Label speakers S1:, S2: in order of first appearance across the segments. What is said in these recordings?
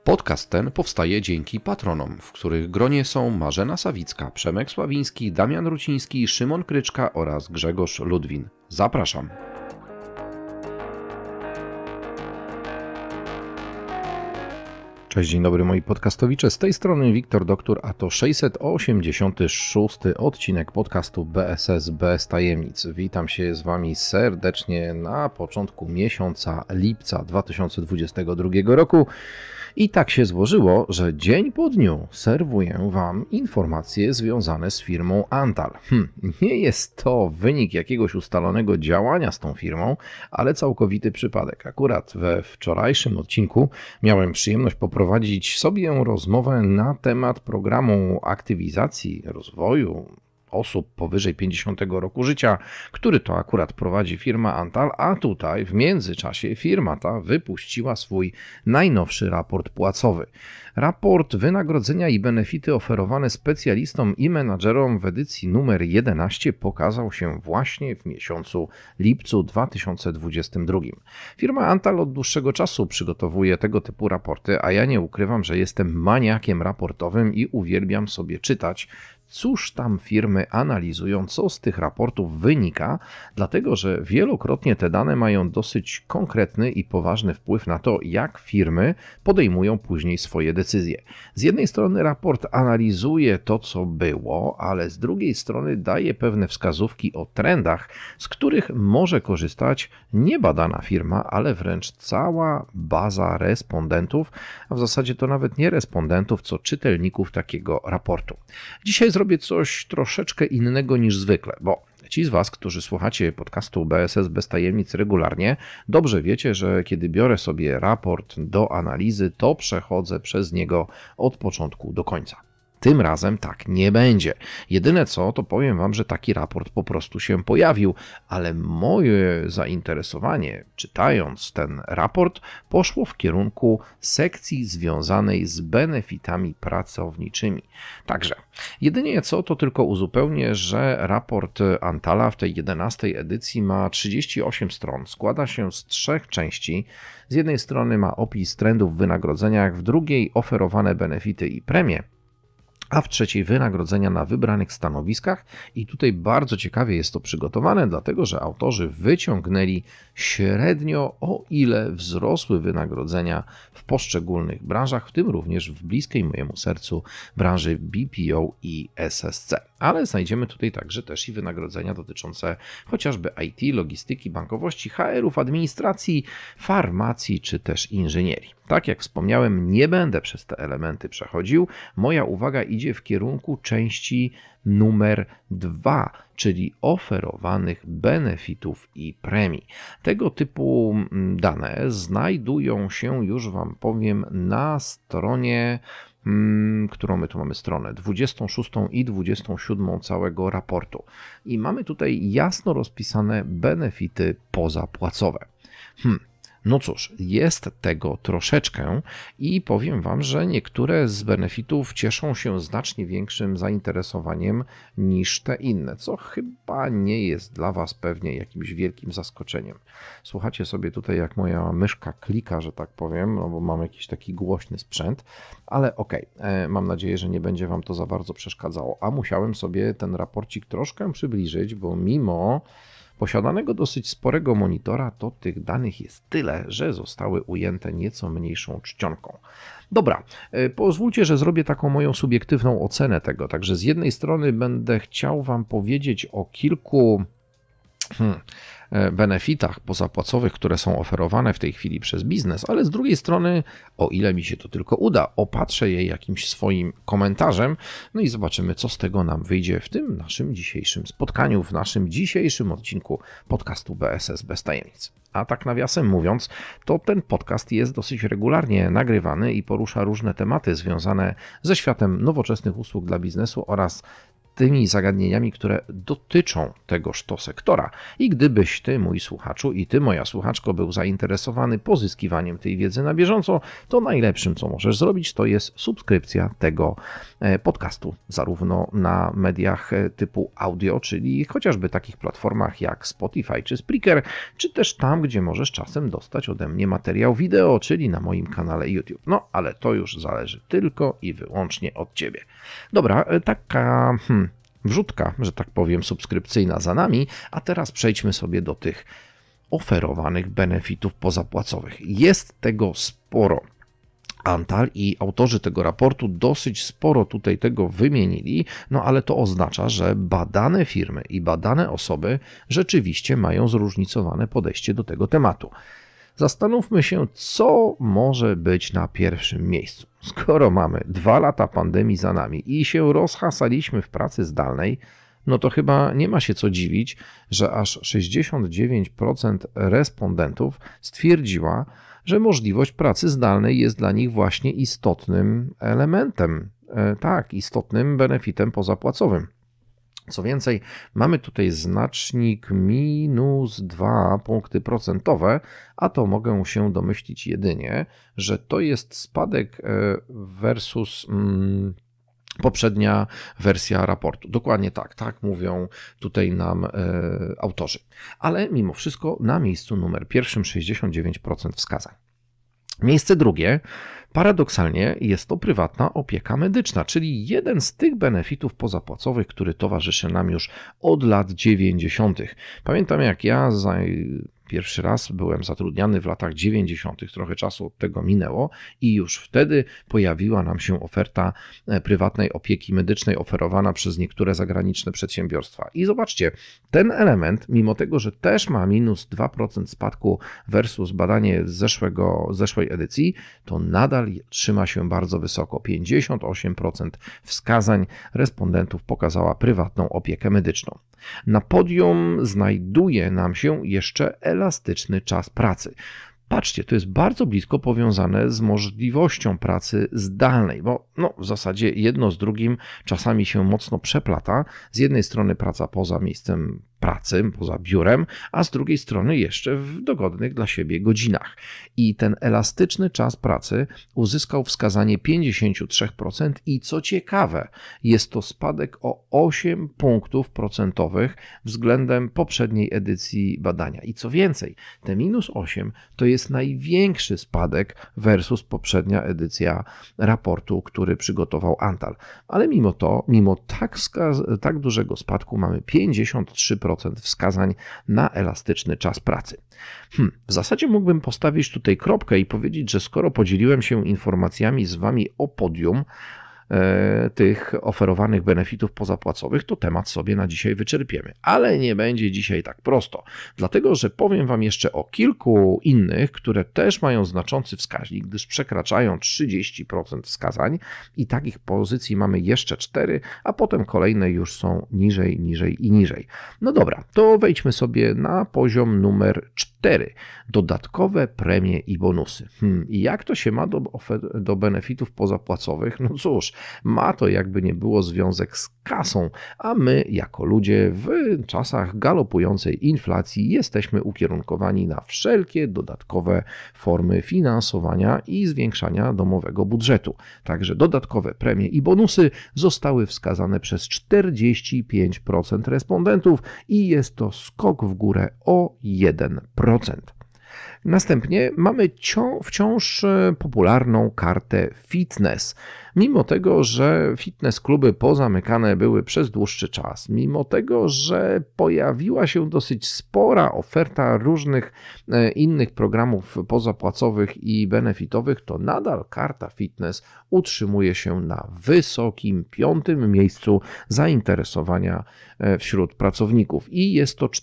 S1: Podcast ten powstaje dzięki patronom, w których gronie są Marzena Sawicka, Przemek Sławiński, Damian Ruciński, Szymon Kryczka oraz Grzegorz Ludwin. Zapraszam. Cześć, dzień dobry moi podcastowicze, z tej strony Wiktor Doktor, a to 686 odcinek podcastu BSS bez tajemnic. Witam się z Wami serdecznie na początku miesiąca lipca 2022 roku. I tak się złożyło, że dzień po dniu serwuję Wam informacje związane z firmą Antal. Nie jest to wynik jakiegoś ustalonego działania z tą firmą, ale całkowity przypadek. Akurat we wczorajszym odcinku miałem przyjemność poprowadzić sobie rozmowę na temat programu aktywizacji rozwoju osób powyżej 50 roku życia, który to akurat prowadzi firma Antal, a tutaj w międzyczasie firma ta wypuściła swój najnowszy raport płacowy. Raport wynagrodzenia i benefity oferowane specjalistom i menadżerom w edycji numer 11 pokazał się właśnie w miesiącu lipcu 2022. Firma Antal od dłuższego czasu przygotowuje tego typu raporty, a ja nie ukrywam, że jestem maniakiem raportowym i uwielbiam sobie czytać, cóż tam firmy analizują, co z tych raportów wynika, dlatego że wielokrotnie te dane mają dosyć konkretny i poważny wpływ na to, jak firmy podejmują później swoje decyzje. Z jednej strony raport analizuje to, co było, ale z drugiej strony daje pewne wskazówki o trendach, z których może korzystać nie badana firma, ale wręcz cała baza respondentów, a w zasadzie to nawet nie respondentów, co czytelników takiego raportu. Dzisiaj zrobię coś troszeczkę innego niż zwykle, bo ci z Was, którzy słuchacie podcastu BSS bez tajemnic regularnie, dobrze wiecie, że kiedy biorę sobie raport do analizy, to przechodzę przez niego od początku do końca. Tym razem tak nie będzie. Jedyne co, to powiem Wam, że taki raport po prostu się pojawił, ale moje zainteresowanie, czytając ten raport, poszło w kierunku sekcji związanej z benefitami pracowniczymi. Także, jedynie co, to tylko uzupełnię, że raport Antala w tej 11 edycji ma 38 stron, składa się z 3 części. Z jednej strony ma opis trendów w wynagrodzeniach, w drugiej oferowane benefity i premie, a w trzeciej wynagrodzenia na wybranych stanowiskach i tutaj bardzo ciekawie jest to przygotowane, dlatego że autorzy wyciągnęli średnio o ile wzrosły wynagrodzenia w poszczególnych branżach, w tym również w bliskiej mojemu sercu branży BPO i SSC. Ale znajdziemy tutaj także też i wynagrodzenia dotyczące chociażby IT, logistyki, bankowości, HR-ów, administracji, farmacji czy też inżynierii. Tak jak wspomniałem, nie będę przez te elementy przechodził. Moja uwaga idzie w kierunku części numer 2, czyli oferowanych benefitów i premii. Tego typu dane znajdują się, już Wam powiem, na stronie, którą my tu mamy stronę, 26 i 27 całego raportu. I mamy tutaj jasno rozpisane benefity pozapłacowe. No cóż, jest tego troszeczkę i powiem Wam, że niektóre z benefitów cieszą się znacznie większym zainteresowaniem niż te inne, co chyba nie jest dla Was pewnie jakimś wielkim zaskoczeniem. Słuchacie sobie tutaj, jak moja myszka klika, że tak powiem, no bo mam jakiś taki głośny sprzęt, ale okej, mam nadzieję, że nie będzie Wam to za bardzo przeszkadzało, a musiałem sobie ten raporcik troszkę przybliżyć, bo mimo posiadanego dosyć sporego monitora, to tych danych jest tyle, że zostały ujęte nieco mniejszą czcionką. Dobra, pozwólcie, że zrobię taką moją subiektywną ocenę tego. Także z jednej strony będę chciał Wam powiedzieć o kilku benefitach pozapłacowych, które są oferowane w tej chwili przez biznes, ale z drugiej strony, o ile mi się to tylko uda, opatrzę je jakimś swoim komentarzem, no i zobaczymy, co z tego nam wyjdzie w tym naszym dzisiejszym spotkaniu, w naszym dzisiejszym odcinku podcastu BSS bez tajemnic. A tak nawiasem mówiąc, to ten podcast jest dosyć regularnie nagrywany i porusza różne tematy związane ze światem nowoczesnych usług dla biznesu oraz tymi zagadnieniami, które dotyczą tegoż to sektora. I gdybyś ty, mój słuchaczu, i ty, moja słuchaczko, był zainteresowany pozyskiwaniem tej wiedzy na bieżąco, to najlepszym, co możesz zrobić, to jest subskrypcja tego podcastu, zarówno na mediach typu audio, czyli chociażby takich platformach jak Spotify czy Spreaker, czy też tam, gdzie możesz czasem dostać ode mnie materiał wideo, czyli na moim kanale YouTube. No, ale to już zależy tylko i wyłącznie od ciebie. Dobra, taka wrzutka, że tak powiem, subskrypcyjna za nami, a teraz przejdźmy sobie do tych oferowanych benefitów pozapłacowych. Jest tego sporo. Antal i autorzy tego raportu dosyć sporo tutaj tego wymienili, no ale to oznacza, że badane firmy i badane osoby rzeczywiście mają zróżnicowane podejście do tego tematu. Zastanówmy się, co może być na pierwszym miejscu. Skoro mamy 2 lata pandemii za nami i się rozhasaliśmy w pracy zdalnej, no to chyba nie ma się co dziwić, że aż 69% respondentów stwierdziła, że możliwość pracy zdalnej jest dla nich właśnie istotnym elementem, tak, istotnym benefitem pozapłacowym. Co więcej, mamy tutaj znacznik -2 punkty procentowe, a to mogę się domyślić jedynie, że to jest spadek versus poprzednia wersja raportu. Dokładnie tak mówią tutaj nam autorzy. Ale mimo wszystko na miejscu numer pierwszym 69% wskazań. Miejsce drugie, paradoksalnie, jest to prywatna opieka medyczna, czyli jeden z tych benefitów pozapłacowych, który towarzyszy nam już od lat 90. Pamiętam, jak ja pierwszy raz byłem zatrudniany w latach 90., trochę czasu od tego minęło i już wtedy pojawiła nam się oferta prywatnej opieki medycznej oferowana przez niektóre zagraniczne przedsiębiorstwa. I zobaczcie, ten element, mimo tego, że też ma -2% spadku versus badanie z zeszłej edycji, to nadal trzyma się bardzo wysoko. 58% wskazań respondentów pokazała prywatną opiekę medyczną. Na podium znajduje nam się jeszcze elastyczny czas pracy. Patrzcie, to jest bardzo blisko powiązane z możliwością pracy zdalnej, bo w zasadzie jedno z drugim czasami się mocno przeplata. Z jednej strony praca poza miejscem pracy, poza biurem, a z drugiej strony jeszcze w dogodnych dla siebie godzinach. I ten elastyczny czas pracy uzyskał wskazanie 53% i co ciekawe, jest to spadek o 8 punktów procentowych względem poprzedniej edycji badania. I co więcej, te -8 to jest największy spadek versus poprzednia edycja raportu, który przygotował Antal. Ale mimo to, mimo tak dużego spadku mamy 53% wskazań na elastyczny czas pracy. W zasadzie mógłbym postawić tutaj kropkę i powiedzieć, że skoro podzieliłem się informacjami z Wami o podium tych oferowanych benefitów pozapłacowych, to temat sobie na dzisiaj wyczerpiemy. Ale nie będzie dzisiaj tak prosto, dlatego że powiem Wam jeszcze o kilku innych, które też mają znaczący wskaźnik, gdyż przekraczają 30% wskazań i takich pozycji mamy jeszcze 4, a potem kolejne już są niżej, niżej i niżej. No dobra, to wejdźmy sobie na poziom numer 4. Dodatkowe premie i bonusy. I jak to się ma do benefitów pozapłacowych? No cóż, ma to jakby nie było związek z kasą, a my jako ludzie w czasach galopującej inflacji jesteśmy ukierunkowani na wszelkie dodatkowe formy finansowania i zwiększania domowego budżetu. Także dodatkowe premie i bonusy zostały wskazane przez 45% respondentów i jest to skok w górę o 1%. Następnie mamy wciąż popularną kartę fitness. Mimo tego, że fitness kluby pozamykane były przez dłuższy czas, mimo tego, że pojawiła się dosyć spora oferta różnych innych programów pozapłacowych i benefitowych, to nadal karta fitness utrzymuje się na wysokim 5. miejscu zainteresowania wśród pracowników i jest to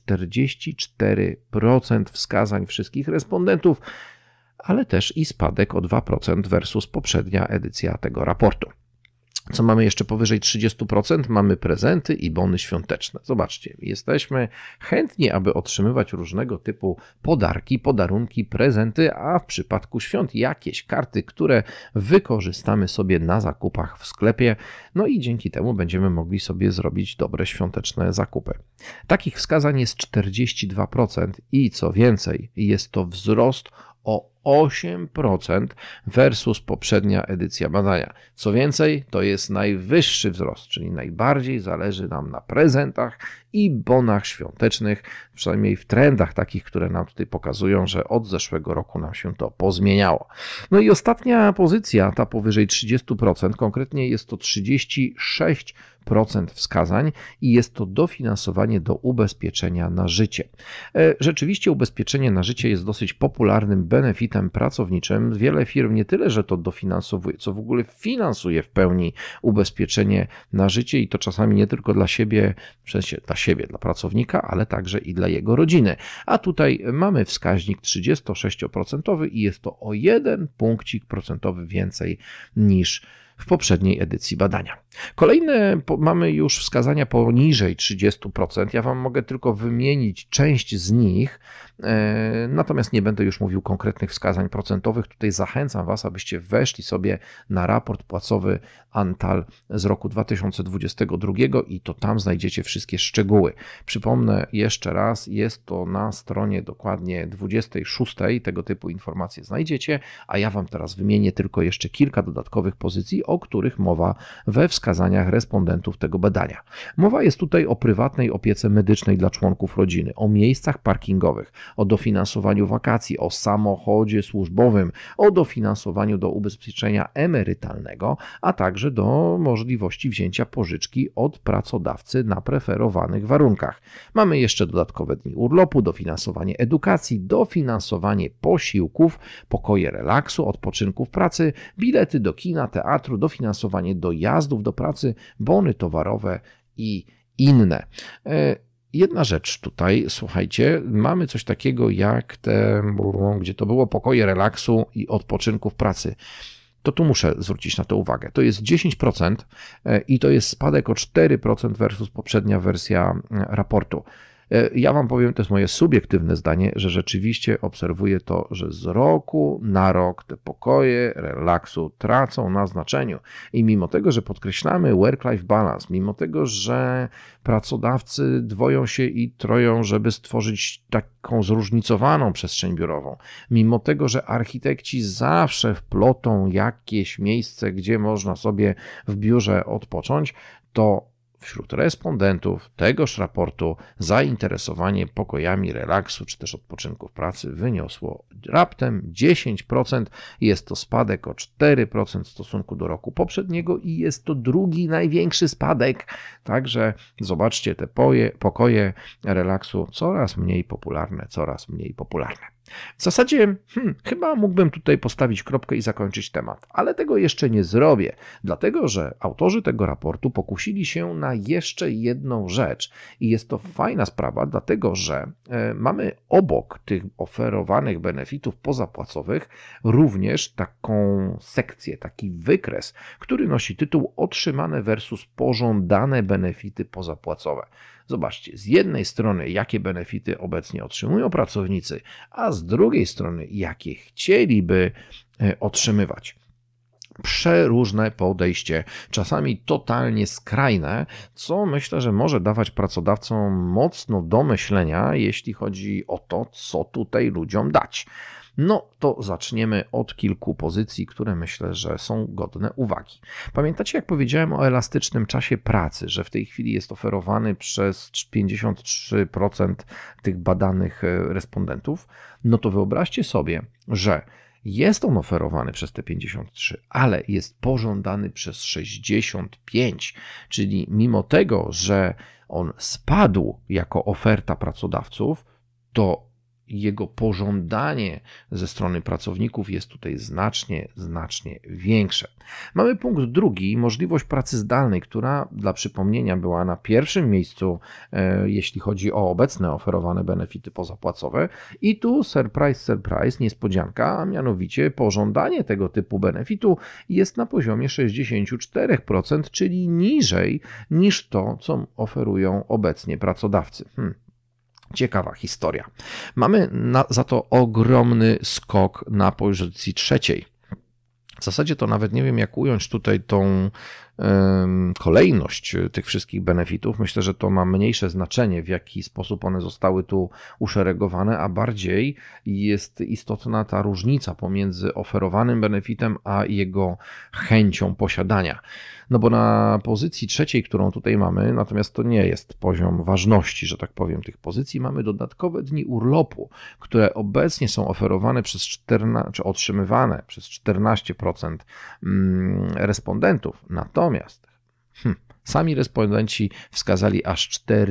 S1: 44% wskazań wszystkich respondentów, ale też i spadek o 2% versus poprzednia edycja tego raportu. Co mamy jeszcze powyżej 30%? Mamy prezenty i bony świąteczne. Zobaczcie, jesteśmy chętni, aby otrzymywać różnego typu podarki, podarunki, prezenty, a w przypadku świąt jakieś karty, które wykorzystamy sobie na zakupach w sklepie, no i dzięki temu będziemy mogli sobie zrobić dobre świąteczne zakupy. Takich wskazań jest 42% i co więcej, jest to wzrost o 8% versus poprzednia edycja badania. Co więcej, to jest najwyższy wzrost, czyli najbardziej zależy nam na prezentach i bonach świątecznych, przynajmniej w trendach takich, które nam tutaj pokazują, że od zeszłego roku nam się to pozmieniało. No i ostatnia pozycja, ta powyżej 30%, konkretnie jest to 36% wskazań i jest to dofinansowanie do ubezpieczenia na życie. Rzeczywiście ubezpieczenie na życie jest dosyć popularnym benefitem pracowniczym. Wiele firm nie tyle, że to dofinansowuje, co w ogóle finansuje w pełni ubezpieczenie na życie i to czasami nie tylko dla siebie, w sensie dla siebie, dla pracownika, ale także i dla jego rodziny. A tutaj mamy wskaźnik 36% i jest to o 1 punkcik procentowy więcej niż w poprzedniej edycji badania. Kolejne mamy już wskazania poniżej 30%. Ja Wam mogę tylko wymienić część z nich, natomiast nie będę już mówił konkretnych wskazań procentowych. Tutaj zachęcam Was, abyście weszli sobie na raport płacowy Antal z roku 2022 i to tam znajdziecie wszystkie szczegóły. Przypomnę jeszcze raz, jest to na stronie dokładnie 26, tego typu informacje znajdziecie, a ja Wam teraz wymienię tylko jeszcze kilka dodatkowych pozycji, o których mowa we wskazaniach respondentów tego badania. Mowa jest tutaj o prywatnej opiece medycznej dla członków rodziny, o miejscach parkingowych, o dofinansowaniu wakacji, o samochodzie służbowym, o dofinansowaniu do ubezpieczenia emerytalnego, a także do możliwości wzięcia pożyczki od pracodawcy na preferowanych warunkach. Mamy jeszcze dodatkowe dni urlopu, dofinansowanie edukacji, dofinansowanie posiłków, pokoje relaksu, odpoczynku w pracy, bilety do kina, teatru, dofinansowanie dojazdów do pracy, bony towarowe i inne. Jedna rzecz tutaj, słuchajcie, mamy coś takiego jak gdzie to było, pokoje relaksu i odpoczynku w pracy. To tu muszę zwrócić na to uwagę. To jest 10% i to jest spadek o 4% versus poprzednia wersja raportu. Ja Wam powiem, to jest moje subiektywne zdanie, że rzeczywiście obserwuję to, że z roku na rok te pokoje relaksu tracą na znaczeniu. I mimo tego, że podkreślamy work-life balance, mimo tego, że pracodawcy dwoją się i troją, żeby stworzyć taką zróżnicowaną przestrzeń biurową, mimo tego, że architekci zawsze wplotą jakieś miejsce, gdzie można sobie w biurze odpocząć, to wśród respondentów tegoż raportu zainteresowanie pokojami relaksu czy też odpoczynku w pracy wyniosło raptem 10%. Jest to spadek o 4% w stosunku do roku poprzedniego i jest to drugi największy spadek. Także zobaczcie, te pokoje relaksu coraz mniej popularne, coraz mniej popularne. W zasadzie chyba mógłbym tutaj postawić kropkę i zakończyć temat, ale tego jeszcze nie zrobię, dlatego że autorzy tego raportu pokusili się na jeszcze jedną rzecz i jest to fajna sprawa, dlatego że mamy obok tych oferowanych benefitów pozapłacowych również taką sekcję, taki wykres, który nosi tytuł otrzymane versus pożądane benefity pozapłacowe. Zobaczcie, z jednej strony jakie benefity obecnie otrzymują pracownicy, a z drugiej strony jakie chcieliby otrzymywać. Przeróżne podejście, czasami totalnie skrajne, co myślę, że może dawać pracodawcom mocno do myślenia, jeśli chodzi o to, co tutaj ludziom dać. No to zaczniemy od kilku pozycji, które myślę, że są godne uwagi. Pamiętacie, jak powiedziałem o elastycznym czasie pracy, że w tej chwili jest oferowany przez 53% tych badanych respondentów? No to wyobraźcie sobie, że jest on oferowany przez te 53, ale jest pożądany przez 65, czyli mimo tego, że on spadł jako oferta pracodawców, to jego pożądanie ze strony pracowników jest tutaj znacznie większe. Mamy punkt drugi, możliwość pracy zdalnej, która dla przypomnienia była na pierwszym miejscu, jeśli chodzi o obecne oferowane benefity pozapłacowe. I tu surprise, niespodzianka, a mianowicie pożądanie tego typu benefitu jest na poziomie 64%, czyli niżej niż to, co oferują obecnie pracodawcy. Ciekawa historia. Mamy za to ogromny skok na pozycji trzeciej. W zasadzie to nawet nie wiem, jak ująć tutaj tą kolejność tych wszystkich benefitów. Myślę, że to ma mniejsze znaczenie, w jaki sposób one zostały tu uszeregowane, a bardziej jest istotna ta różnica pomiędzy oferowanym benefitem a jego chęcią posiadania. No bo na pozycji trzeciej, którą tutaj mamy, natomiast to nie jest poziom ważności, że tak powiem, tych pozycji, mamy dodatkowe dni urlopu, które obecnie są oferowane czy otrzymywane przez 14% respondentów. Natomiast sami respondenci wskazali aż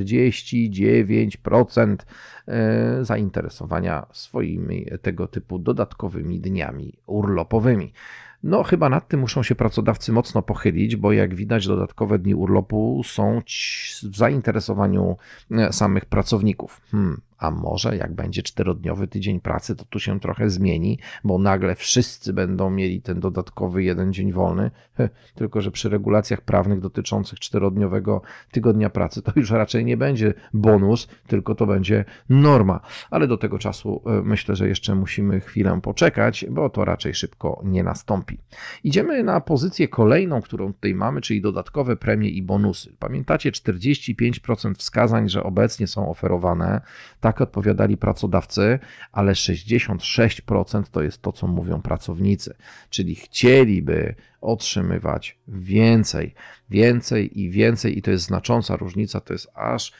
S1: 49% zainteresowania swoimi tego typu dodatkowymi dniami urlopowymi. No chyba nad tym muszą się pracodawcy mocno pochylić, bo jak widać dodatkowe dni urlopu są w zainteresowaniu samych pracowników. A może jak będzie 4-dniowy tydzień pracy, to tu się trochę zmieni, bo nagle wszyscy będą mieli ten dodatkowy jeden dzień wolny, tylko że przy regulacjach prawnych dotyczących 4-dniowego tygodnia pracy to już raczej nie będzie bonus, tylko to będzie norma. Ale do tego czasu myślę, że jeszcze musimy chwilę poczekać, bo to raczej szybko nie nastąpi. Idziemy na pozycję kolejną, którą tutaj mamy, czyli dodatkowe premie i bonusy. Pamiętacie, 45% wskazań, że obecnie są oferowane, tak odpowiadali pracodawcy, ale 66% to jest to, co mówią pracownicy, czyli chcieliby otrzymywać więcej i to jest znacząca różnica, to jest aż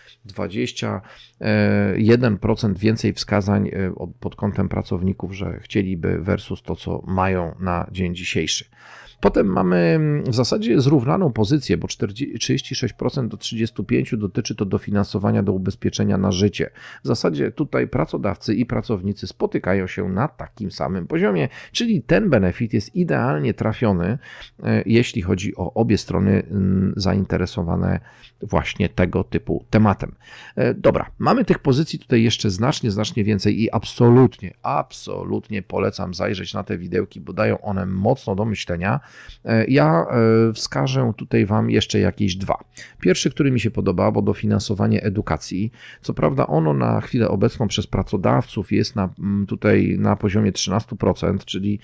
S1: 21% więcej wskazań pod kątem pracowników, że chcieliby versus to, co mają na dzień dzisiejszy. Potem mamy w zasadzie zrównaną pozycję, bo 36% do 35% dotyczy to dofinansowania do ubezpieczenia na życie. W zasadzie tutaj pracodawcy i pracownicy spotykają się na takim samym poziomie, czyli ten benefit jest idealnie trafiony, jeśli chodzi o obie strony zainteresowane właśnie tego typu tematem. Dobra, mamy tych pozycji tutaj jeszcze znacznie więcej i absolutnie polecam zajrzeć na te widełki, bo dają one mocno do myślenia. Ja wskażę tutaj Wam jeszcze jakieś dwa. Pierwszy, który mi się podoba, bo dofinansowanie edukacji. Co prawda ono na chwilę obecną przez pracodawców jest tutaj na poziomie 13%, czyli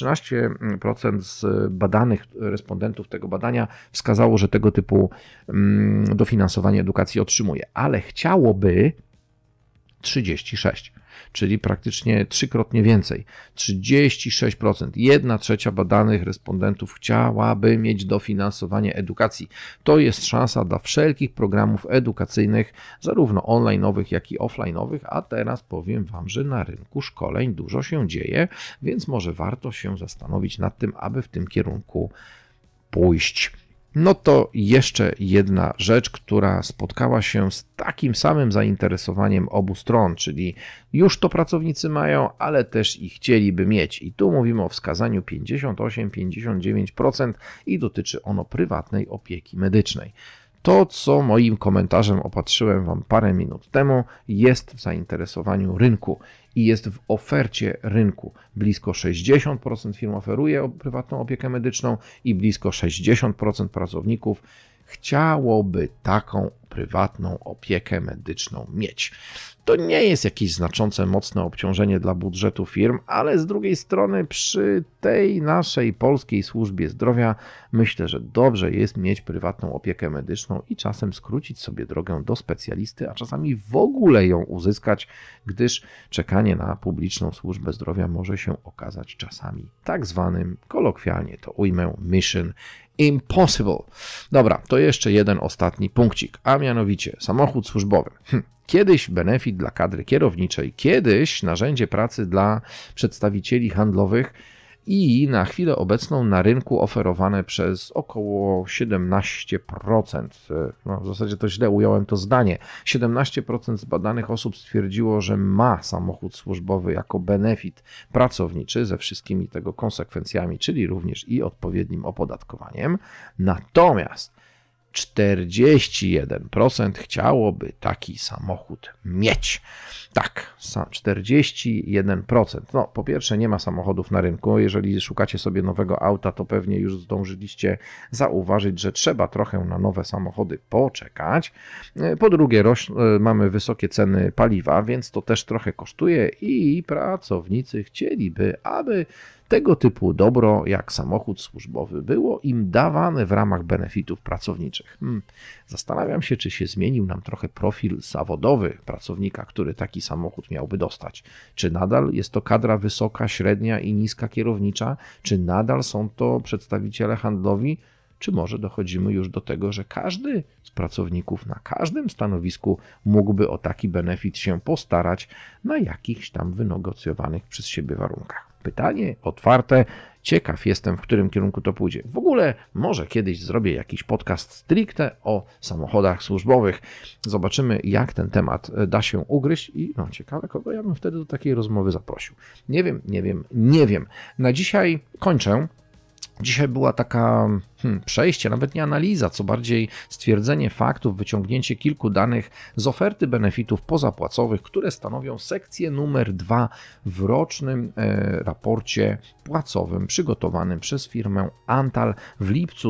S1: 13% z badanych respondentów tego badania wskazało, że tego typu dofinansowanie edukacji otrzymuje, ale chciałoby 36%. Czyli praktycznie trzykrotnie więcej. 36%, 1/3 badanych respondentów chciałaby mieć dofinansowanie edukacji. To jest szansa dla wszelkich programów edukacyjnych, zarówno online'owych, jak i offline'owych, a teraz powiem Wam, że na rynku szkoleń dużo się dzieje, więc może warto się zastanowić nad tym, aby w tym kierunku pójść. No to jeszcze jedna rzecz, która spotkała się z takim samym zainteresowaniem obu stron, czyli już to pracownicy mają, ale też i chcieliby mieć. I tu mówimy o wskazaniu 58-59% i dotyczy ono prywatnej opieki medycznej. To, co moim komentarzem opatrzyłem Wam parę minut temu, jest w zainteresowaniu rynku i jest w ofercie rynku. Blisko 60% firm oferuje prywatną opiekę medyczną i blisko 60% pracowników chciałoby taką prywatną opiekę medyczną mieć. To nie jest jakieś znaczące, mocne obciążenie dla budżetu firm, ale z drugiej strony przy tej naszej polskiej służbie zdrowia myślę, że dobrze jest mieć prywatną opiekę medyczną i czasem skrócić sobie drogę do specjalisty, a czasami w ogóle ją uzyskać, gdyż czekanie na publiczną służbę zdrowia może się okazać czasami tak zwanym, kolokwialnie to ujmę, mission impossible. Dobra, to jeszcze jeden ostatni punkcik, a mianowicie samochód służbowy. Kiedyś benefit dla kadry kierowniczej, kiedyś narzędzie pracy dla przedstawicieli handlowych i na chwilę obecną na rynku oferowane przez około 17%. No, w zasadzie to źle ująłem to zdanie. 17% zbadanych osób stwierdziło, że ma samochód służbowy jako benefit pracowniczy ze wszystkimi tego konsekwencjami, czyli również i odpowiednim opodatkowaniem. Natomiast 41% chciałoby taki samochód mieć. Tak, 41%. No, po pierwsze, nie ma samochodów na rynku. Jeżeli szukacie sobie nowego auta, to pewnie już zdążyliście zauważyć, że trzeba trochę na nowe samochody poczekać. Po drugie, mamy wysokie ceny paliwa, więc to też trochę kosztuje i pracownicy chcieliby, aby tego typu dobro jak samochód służbowy było im dawane w ramach benefitów pracowniczych. Zastanawiam się, czy się zmienił nam trochę profil zawodowy pracownika, który taki samochód miałby dostać. Czy nadal jest to kadra wysoka, średnia i niska kierownicza? Czy nadal są to przedstawiciele handlowi? Czy może dochodzimy już do tego, że każdy z pracowników na każdym stanowisku mógłby o taki benefit się postarać na jakichś tam wynegocjowanych przez siebie warunkach? Pytanie otwarte. Ciekaw jestem, w którym kierunku to pójdzie. W ogóle może kiedyś zrobię jakiś podcast stricte o samochodach służbowych. Zobaczymy, jak ten temat da się ugryźć i no ciekawe, kogo ja bym wtedy do takiej rozmowy zaprosił. Nie wiem. Na dzisiaj kończę. Dzisiaj była taka przejście, nawet nie analiza, co bardziej stwierdzenie faktów, wyciągnięcie kilku danych z oferty benefitów pozapłacowych, które stanowią sekcję numer 2 w rocznym raporcie płacowym przygotowanym przez firmę Antal w lipcu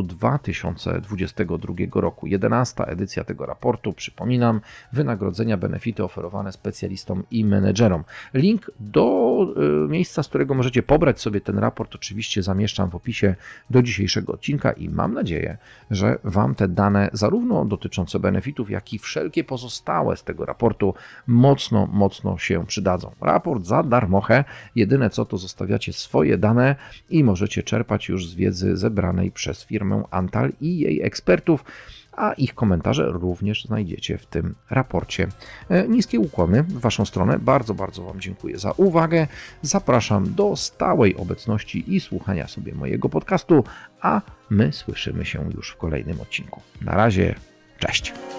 S1: 2022 roku. 11. edycja tego raportu, przypominam, wynagrodzenia, benefity oferowane specjalistom i menedżerom. Link do miejsca, z którego możecie pobrać sobie ten raport, oczywiście zamieszczam w opisie do dzisiejszego odcinka i mam nadzieję, że Wam te dane zarówno dotyczące benefitów, jak i wszelkie pozostałe z tego raportu mocno się przydadzą. Raport za darmochę, jedyne co to zostawiacie swoje dane i możecie czerpać już z wiedzy zebranej przez firmę Antal i jej ekspertów, a ich komentarze również znajdziecie w tym raporcie. Niskie ukłony w Waszą stronę. Bardzo Wam dziękuję za uwagę. Zapraszam do stałej obecności i słuchania sobie mojego podcastu, a my słyszymy się już w kolejnym odcinku. Na razie, cześć!